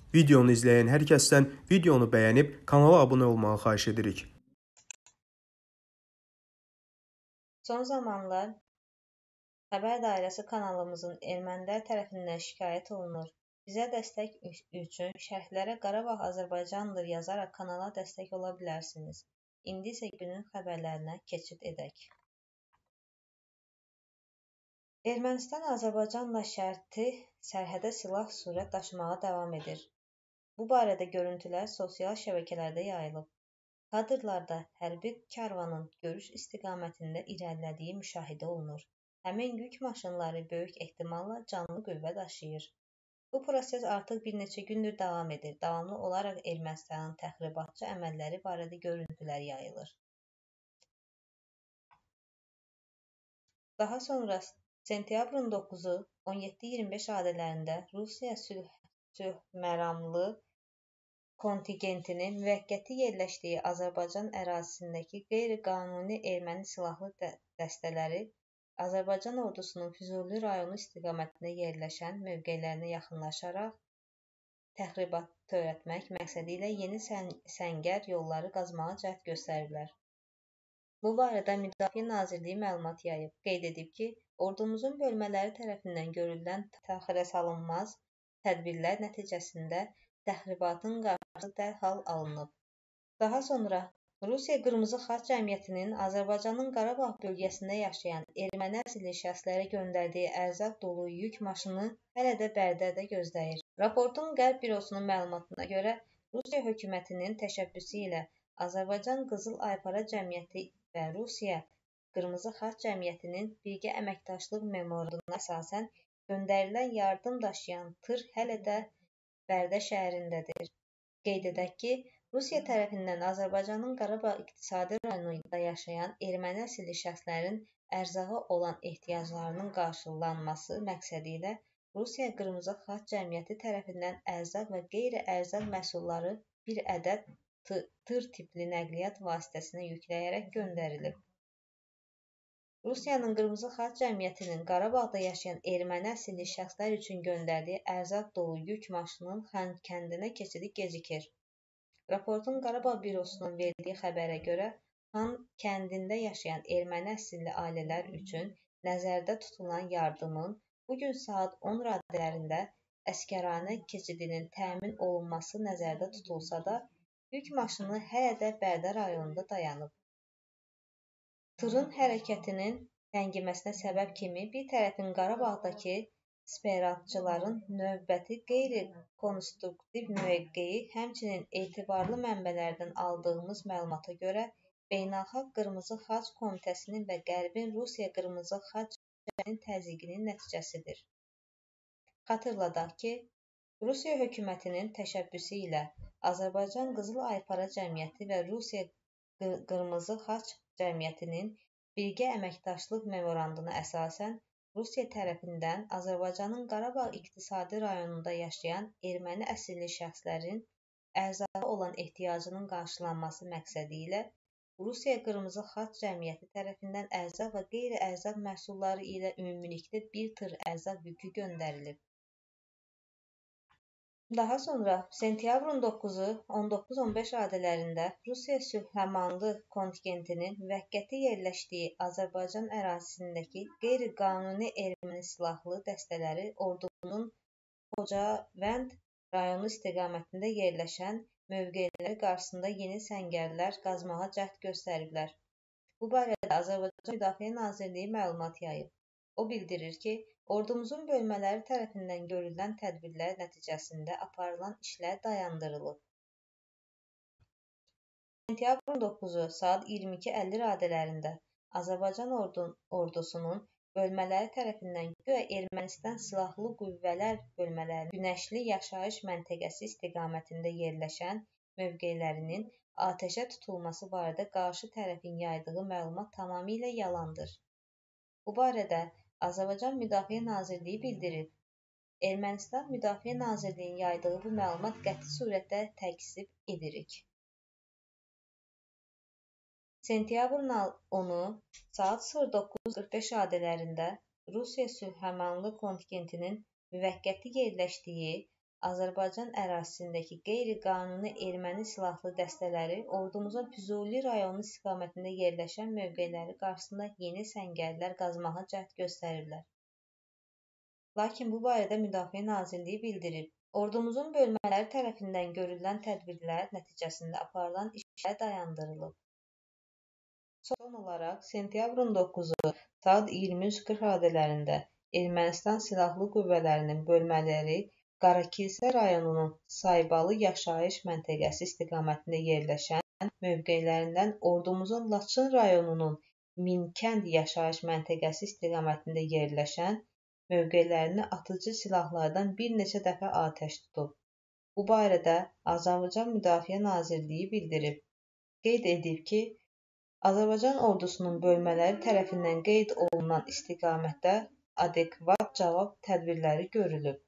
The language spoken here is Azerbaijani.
Videonu izləyən hər kəsdən videonu bəyənib kanala abunə olmağı xahiş edirik. Son zamanlar Xəbər Dairəsi kanalımızın ermənilər tərəfindən şikayət olunur. Bizə dəstək üçün şərhlərə Qarabağ Azərbaycandır yazaraq kanala dəstək ola bilərsiniz. İndi isə günün xəbərlərinə keçid edək. Ermənistan Azərbaycanla şərti sərhədə silah-sürət daşımağa davam edir. Bu barədə görüntülər sosial şəbəkələrdə yayılıb. Kadrlarda hərbi karvanın görüş istiqamətində irəlilədiyi müşahidə olunur. Həmin yük maşınları böyük ehtimalla canlı qüvvə daşıyır. Bu proses artıq bir neçə gündür davam edir. Davamlı olaraq Ermənistanın təxribatçı əməlləri barədə görüntülər yayılır. Daha sonra sentyabrın 9-u 17-25 adələrində Rusiya sülhməramlı kontingentinin müvəqqəti yerləşdiyi Azərbaycan ərazisindəki qeyri-qanuni erməni silahlı dəstələri Azərbaycan ordusunun Füzuli rayonu istiqamətində yerləşən mövqelərinə yaxınlaşaraq təxribat törətmək məqsədi ilə yeni səngər yolları qazmağa cəhd göstəriblər. Bu barədə Müdafiə Nazirliyi məlumat yayıb. Qeyd edib ki, ordumuzun bölmələri tərəfindən görülən təxirəsalınmaz tədbirlər nəticəsində təxribatın qarşısı dərhal alınıb. Daha sonra Rusiya Qırmızı Xaç Cəmiyyətinin Azərbaycanın Qarabağ bölgəsində yaşayan erməni əsilli şəxslərə göndərdiyi ərzaq dolu yük maşını hələ də Bərdədə gözləyir. Raportun Qərb bürosunun məlumatına görə Rusiya hökumətinin təşəbbüsü ilə Azərbaycan Qızıl Aypara Cəmiyyəti və Rusiya Qırmızı Xaç Cəmiyyətinin birgə əməkdaşlıq memorandumuna əsasən göndərilən yardım daşıyan tır hələ də Bərdə şəhərindədir. Qeyd edək ki, Rusiya tərəfindən Azərbaycanın Qarabağ iqtisadi rayonunda yaşayan erməni əsilli şəxslərin ərzağa olan ehtiyaclarının qarşılanması məqsədi ilə Rusiya Qırmızı Xaç Cəmiyyəti tərəfindən ərzaq və qeyri-ərzaq məhsulları bir ədəd tır tipli nəqliyyat vasitəsinə yükləyərək göndərilib. Rusiyanın Qırmızı Xaç Cəmiyyətinin Qarabağda yaşayan erməni əsilli şəxslər üçün göndərdiyi ərzaq dolu yük maşının Xankəndinə keçidi gecikir. Raportun Qarabağ bürosunun verdiyi xəbərə görə, Xankəndində yaşayan erməni əsilli ailələr üçün nəzərdə tutulan yardımın bugün saat 10 radələrində Əsgəranə keçidinin təmin olunması nəzərdə tutulsa da, yük maşını hələ də Bərdə rayonunda dayanıb. Tırın hərəkətinin təngiməsinə səbəb kimi bir tərəfin Qarabağdakı separatçıların növbəti qeyri-konstruktiv mövqeyi, həmçinin etibarlı mənbələrdən aldığımız məlumata görə Beynəlxalq Qırmızı Xaç Komitəsinin və Qərbin Rusiya Qırmızı Xaç Cəmiyyətinin təzyiqinin nəticəsidir. Xatırladaq ki, Rusiya hökumətinin təşəbbüsü ilə Azərbaycan Qızıl Aypara Cəmiyyəti və Rusiya Qırmızı Xaç Cəmiyyətinin birgə əməkdaşlıq memorandumuna əsasən Rusiya tərəfindən Azərbaycanın Qarabağ iqtisadi rayonunda yaşayan erməni əsilli şəxslərin ərzağa olan ehtiyacının qarşılanması məqsədi ilə Rusiya Qırmızı Xaç Cəmiyyəti tərəfindən ərzaq və qeyri-ərzaq məhsulları ilə ümumilikdə bir tır ərzaq yükü göndərilib. Daha sonra sentyabrın 9-u 19-15 adələrində Rusiya sülhməramlı kontingentinin müvəqqəti yerləşdiyi Azərbaycan ərazisindəki qeyri-qanuni erməni silahlı dəstələri ordumuzun Xocavənd rayonu istiqamətində yerləşən mövqeləri qarşısında yeni səngərlər qazmağa cəhd göstəriblər. Bu barədə Azərbaycan Müdafiə Nazirliyi məlumat yayıb. O bildirir ki, ordumuzun bölmələri tərəfindən görülən tədbirlər nəticəsində aparılan işlər dayandırılıb. Sentyabrın 9-u saat 22:50 radələrində Azərbaycan ordusunun bölmələri tərəfindən güya Ermənistan Silahlı Qüvvələr bölmələrinin Günəşli yaşayış məntəqəsi istiqamətində yerləşən mövqelərinin atəşə tutulması barədə qarşı tərəfin yaydığı məlumat tamamilə yalandır. Bu barədə Azərbaycan Müdafiə Nazirliyi bildirib. Ermənistan Müdafiə Nazirliyinin yaydığı bu məlumat qəti surətdə təkzib edirik. Sentyabrın 10-u saat 09:45 adələrində Rusiya sülhməramlı kontingentinin müvəqqəti yerləşdiyi Azərbaycan ərazisindəki qeyri-qanuni erməni silahlı dəstələri ordumuzun Füzuli rayonu istiqamətində yerləşən mövqeləri qarşısında yeni səngərlər qazmağa cəhd göstəriblər. Lakin bu barədə Müdafiə Nazirliyi bildirib, ordumuzun bölmələri tərəfindən görülən tədbirlər nəticəsində aparılan işlər dayandırılıb. Son olaraq, sentyabrın 9-u saat 23:40 radələrində Ermənistan Silahlı Qüvvələrinin bölmələri Qarakilsə rayonunun Saybalı yaşayış məntəqəsi istiqamətində yerləşən mövqelərindən ordumuzun Laçın rayonunun Minkənd yaşayış məntəqəsi istiqamətində yerləşən mövqelərinə atıcı silahlardan bir neçə dəfə atəş tutub. Bu barədə Azərbaycan Müdafiə Nazirliyi bildirib. Qeyd edib ki, Azərbaycan ordusunun bölmələri tərəfindən qeyd olunan istiqamətdə adekvat cavab tədbirləri görülüb.